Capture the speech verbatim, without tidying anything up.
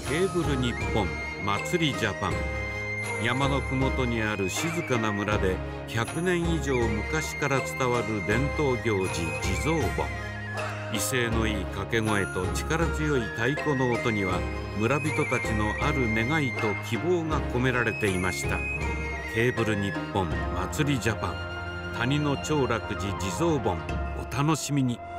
ケーブル日本祭りジャパン。山の麓にある静かな村でひゃくねん以上昔から伝わる伝統行事地蔵盆。威勢のいい掛け声と力強い太鼓の音には村人たちのある願いと希望が込められていました。ケーブル日本祭りジャパン、谷の長楽寺地蔵盆、お楽しみに。